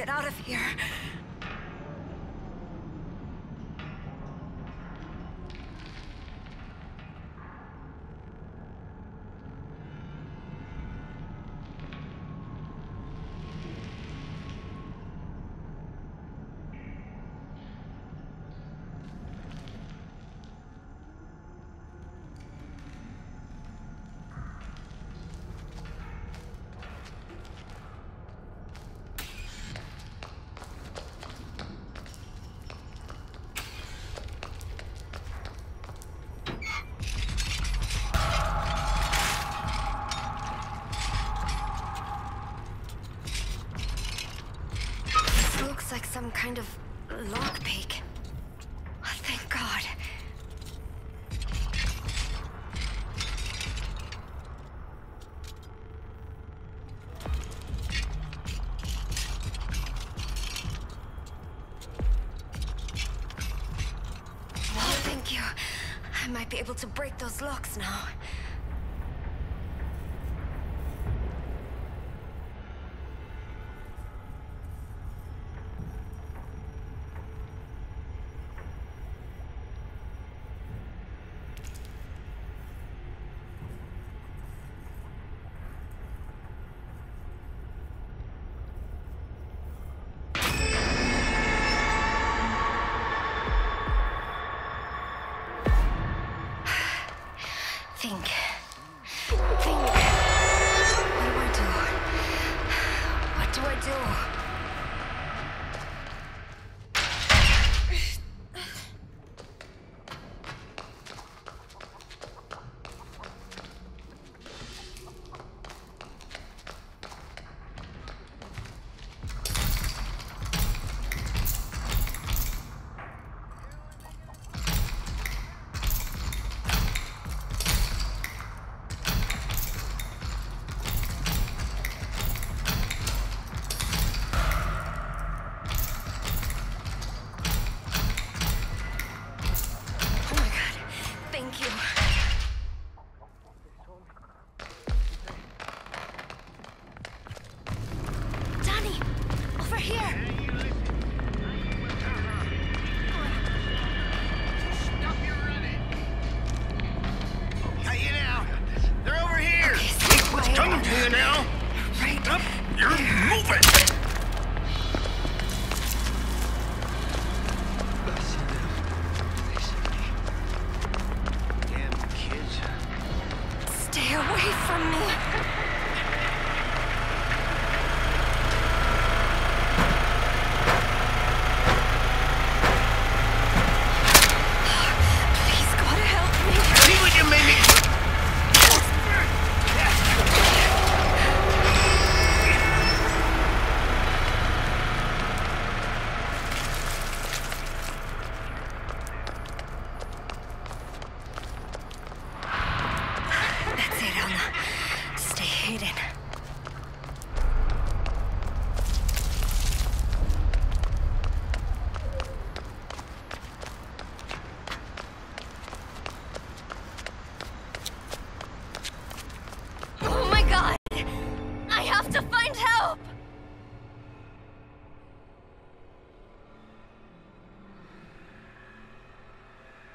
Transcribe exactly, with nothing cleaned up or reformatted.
get out of here. Like some kind of lockpick. Oh, thank God. Oh, thank you. I might be able to break those locks now. Think. Think. What do I do? What do I do? Now, right up, you're moving. Damn kids. Stay away from me. Please, God, help me. See what you made me. Oh my God! I have to find help!